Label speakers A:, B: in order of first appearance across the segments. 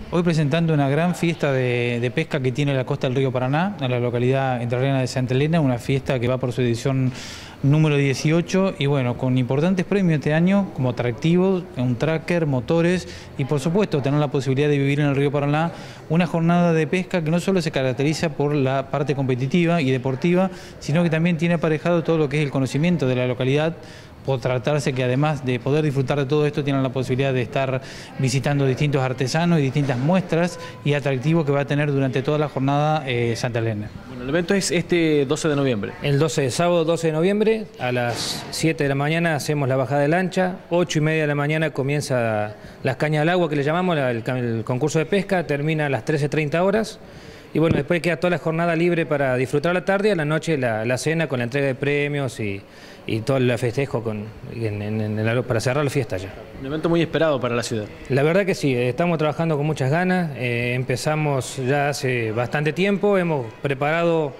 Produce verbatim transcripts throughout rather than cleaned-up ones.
A: Hoy presentando una gran fiesta de, de pesca que tiene la costa del río Paraná, en la localidad entrerriana de Santa Elena, una fiesta que va por su edición número dieciocho y bueno, con importantes premios este año como atractivos, un tracker, motores y por supuesto tener la posibilidad de vivir en el río Paraná una jornada de pesca que no solo se caracteriza por la parte competitiva y deportiva, sino que también tiene aparejado todo lo que es el conocimiento de la localidad, por tratarse que además de poder disfrutar de todo esto tienen la posibilidad de estar visitando distintos artesanos y distintas muestras y atractivos que va a tener durante toda la jornada eh, Santa Elena.
B: Bueno, el evento es este doce de noviembre.
C: El doce, sábado doce de noviembre, a las siete de la mañana hacemos la bajada de lancha, ocho y media de la mañana comienza las cañas al agua que le llamamos, el, el concurso de pesca, termina a las trece treinta horas. Y bueno, después queda toda la jornada libre para disfrutar la tarde y a la noche la, la cena con la entrega de premios y, y todo el festejo con, en, en, en el, para cerrar la fiesta ya.
B: Un evento muy esperado para la ciudad.
C: La verdad que sí, estamos trabajando con muchas ganas, eh, empezamos ya hace bastante tiempo, hemos preparado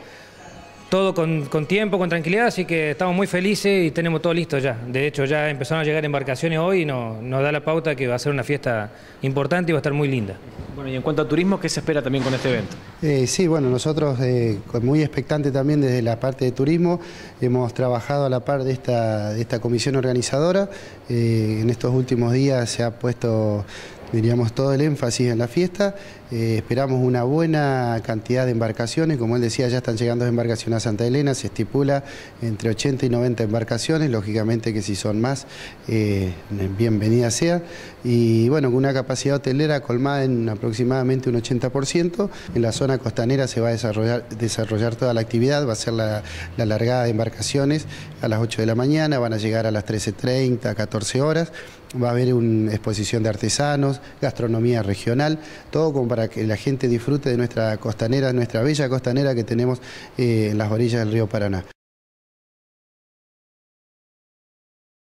C: todo con, con tiempo, con tranquilidad, así que estamos muy felices y tenemos todo listo ya. De hecho, ya empezaron a llegar embarcaciones hoy y nos, nos da la pauta que va a ser una fiesta importante y va a estar muy linda.
B: Bueno, y en cuanto a turismo, ¿qué se espera también con este evento?
D: Eh, sí, bueno, nosotros eh, muy expectantes también desde la parte de turismo, hemos trabajado a la par de esta, de esta comisión organizadora. Eh, en estos últimos días se ha puesto, diríamos, todo el énfasis en la fiesta. Eh, esperamos una buena cantidad de embarcaciones, como él decía, ya están llegando embarcaciones a Santa Elena, se estipula entre ochenta y noventa embarcaciones, lógicamente que si son más, eh, bienvenidas sean, y bueno, con una capacidad hotelera colmada en aproximadamente un ochenta por ciento, en la zona costanera se va a desarrollar, desarrollar toda la actividad, va a ser la, la largada de embarcaciones a las ocho de la mañana, van a llegar a las trece treinta, catorce horas, va a haber una exposición de artesanos, gastronomía regional, todo como para que la gente disfrute de nuestra costanera, nuestra bella costanera que tenemos eh, en las orillas del río Paraná.